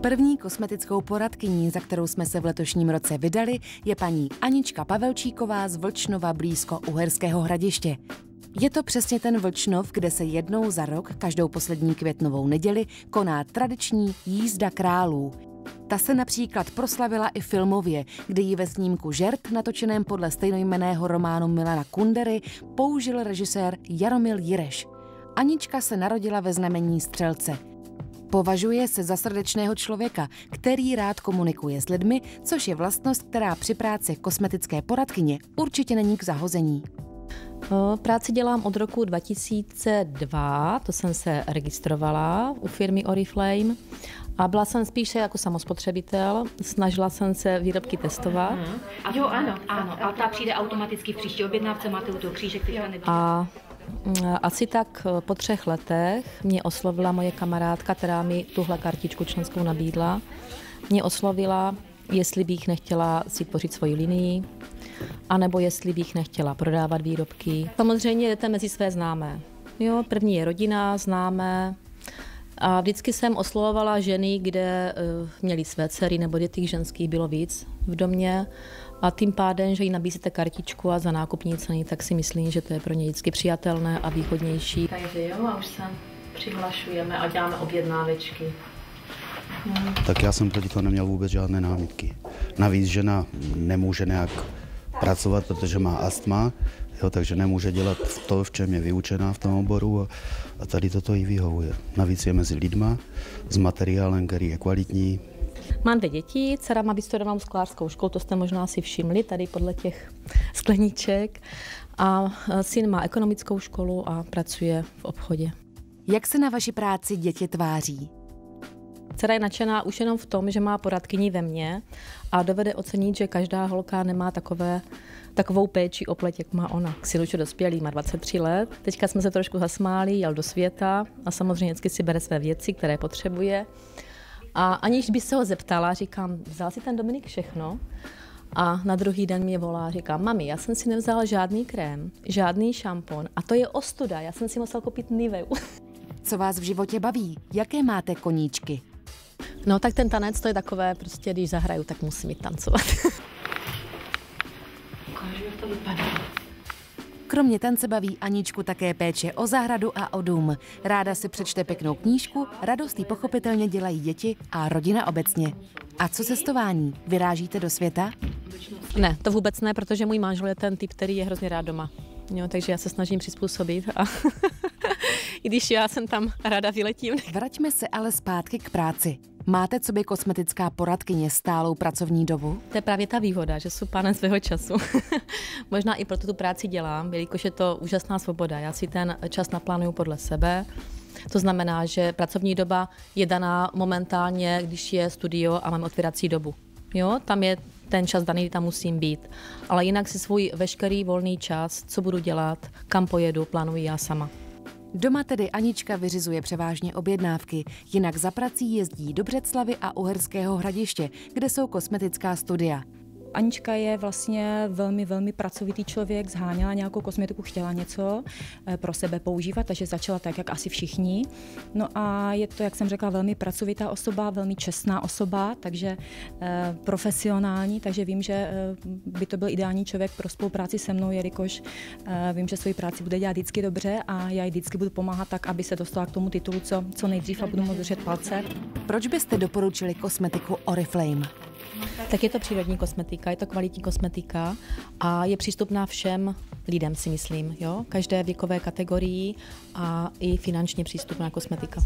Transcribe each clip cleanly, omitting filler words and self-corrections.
První kosmetickou poradkyní, za kterou jsme se v letošním roce vydali, je paní Anička Pavelčíková z Vlčnova blízko Uherského Hradiště. Je to přesně ten Vlčnov, kde se jednou za rok, každou poslední květnovou neděli, koná tradiční jízda králů. Ta se například proslavila i filmově, kdy ji ve snímku Žert, natočeném podle stejnojmenného románu Milana Kundery, použil režisér Jaromil Jireš. Anička se narodila ve znamení střelce. Považuje se za srdečného člověka, který rád komunikuje s lidmi, což je vlastnost, která při práci kosmetické poradkyně určitě není k zahození. Práci dělám od roku 2002, to jsem se registrovala u firmy Oriflame a byla jsem spíše jako samospotřebitel, snažila jsem se výrobky testovat. Jo, ano, a ta přijde automaticky v příští objednávce, máte u toho křížek, teďka nevíte. A asi tak po 3 letech mě oslovila moje kamarádka, která mi tuhle kartičku členskou nabídla. Mě oslovila, jestli bych nechtěla si tvořit svoji linii, anebo jestli bych nechtěla prodávat výrobky. Samozřejmě jdete mezi své známé. Jo, první je rodina, známé. A vždycky jsem oslovovala ženy, kde měly své dcery nebo děti ženských bylo víc v domě. A tím pádem, že jí nabízíte kartičku a za nákupní ceny, tak si myslím, že to je pro ně vždycky přijatelné a výhodnější. Takže jo, a už se přihlašujeme a děláme objednávečky. Tak já jsem proti toho neměl vůbec žádné námitky. Navíc žena nemůže nějak pracovat, protože má astma, jo, takže nemůže dělat to, v čem je vyučená v tom oboru a tady toto jí vyhovuje. Navíc je mezi lidma s materiálem, který je kvalitní. Mám 2 děti, dcera má vystudovanou sklářskou školu, to jste možná si všimli tady podle těch skleníček. A syn má ekonomickou školu a pracuje v obchodě. Jak se na vaši práci děti tváří? Dcera je nadšená už jenom v tom, že má poradkyni ve mně a dovede ocenit, že každá holka nemá takovou péči o pleť, jak má ona. Syn už je dospělý, má 23 let. Teďka jsme se trošku zasmáli, jel do světa a samozřejmě vždycky si bere své věci, které potřebuje. A aniž by se ho zeptala, říkám, vzal si ten Dominik všechno? A na druhý den mě volá, říká, mami, já jsem si nevzal žádný krém, žádný šampon a to je ostuda, já jsem si musel koupit Niveu. Co vás v životě baví? Jaké máte koníčky? No tak ten tanec, to je takové, prostě když zahraju, tak musím jít tancovat. Ukážu, jak to vypadá. Kromě tance baví Aničku také péče o zahradu a o dům. Ráda si přečte pěknou knížku, radost jí pochopitelně dělají děti a rodina obecně. A co cestování? Vyrážíte do světa? Ne, to vůbec ne, protože můj manžel je ten typ, který je hrozně rád doma. Jo, takže já se snažím přizpůsobit a i když já jsem tam ráda vyletím. Vraťme se ale zpátky k práci. Máte coby kosmetická poradkyně stálou pracovní dobu? To je právě ta výhoda, že jsou pánem svého času. Možná i proto tu práci dělám, jelikož je to úžasná svoboda. Já si ten čas naplánuju podle sebe. To znamená, že pracovní doba je daná momentálně, když je studio a mám otvírací dobu. Jo, tam je ten čas daný, kdy tam musím být. Ale jinak si svůj veškerý volný čas, co budu dělat, kam pojedu, plánuji já sama. Doma tedy Anička vyřizuje převážně objednávky, jinak za prací jezdí do Břeclavy a Uherského Hradiště, kde jsou kosmetická studia. Anička je vlastně velmi pracovitý člověk, zháněla nějakou kosmetiku, chtěla něco pro sebe používat, takže začala tak, jak asi všichni. No a je to, jak jsem řekla, velmi pracovitá osoba, velmi čestná osoba, takže profesionální, takže vím, že by to byl ideální člověk pro spolupráci se mnou, jelikož vím, že svoji práci bude dělat vždycky dobře a já jí vždycky budu pomáhat tak, aby se dostala k tomu titulu co nejdřív a budu moct držet palce. Proč byste doporučili kosmetiku Oriflame? Tak je to přírodní kosmetika, je to kvalitní kosmetika a je přístupná všem lidem, si myslím, jo? Každé věkové kategorii a i finančně přístupná kosmetika.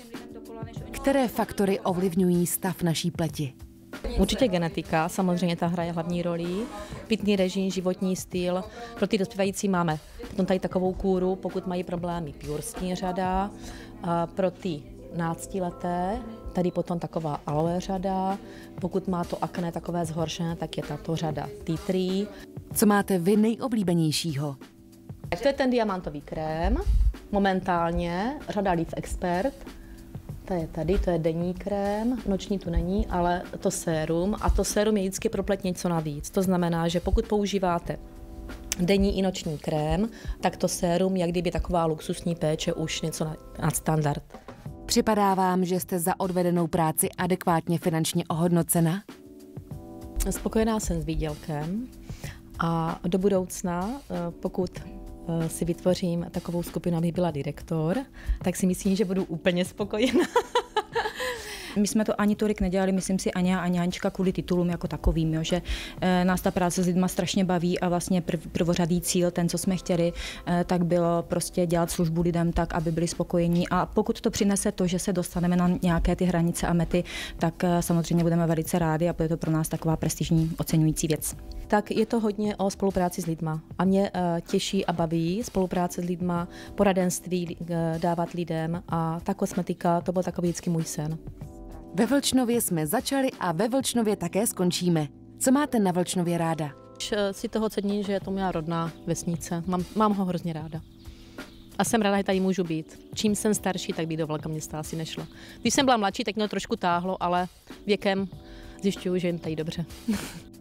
Které faktory ovlivňují stav naší pleti? Určitě genetika, samozřejmě ta hraje hlavní roli, pitný režim, životní styl. Pro ty dospívající máme potom tady takovou kůru, pokud mají problémy, Pure Skin řada, a pro ty 15leté, tady potom taková aloe řada, pokud má to akné takové zhoršené, tak je tato řada Tea Tree. Co máte vy nejoblíbenějšího? To je ten diamantový krém, momentálně řada Leaf Expert, to je tady, to je denní krém, noční tu není, ale to sérum a to sérum je vždycky pro pleť něco navíc. To znamená, že pokud používáte denní i noční krém, tak to sérum, jak kdyby taková luxusní péče, už něco nad standard. Připadá vám, že jste za odvedenou práci adekvátně finančně ohodnocena? Spokojená jsem s výdělkem a do budoucna, pokud si vytvořím takovou skupinu, abych byla direktor, tak si myslím, že budu úplně spokojená. My jsme to ani tolik nedělali, myslím si, Aňa a Anička kvůli titulům jako takovým, jo, že nás ta práce s lidma strašně baví a vlastně prvořadý cíl, ten, co jsme chtěli, tak bylo prostě dělat službu lidem tak, aby byli spokojení, a pokud to přinese to, že se dostaneme na nějaké ty hranice a mety, tak samozřejmě budeme velice rádi a bude to pro nás taková prestižní oceňující věc. Tak je to hodně o spolupráci s lidma a mě těší a baví spolupráce s lidma, poradenství dávat lidem, a ta kosmetika, to byl takový vždycky můj sen. Ve Vlčnově jsme začali a ve Vlčnově také skončíme. Co máte na Vlčnově ráda? Si toho cením, že je to moja rodná vesnice. Mám ho hrozně ráda. A jsem ráda, že tady můžu být. Čím jsem starší, tak být do velkého města asi nešla. Když jsem byla mladší, tak mě to trošku táhlo, ale věkem zjišťuju, že jim tady dobře.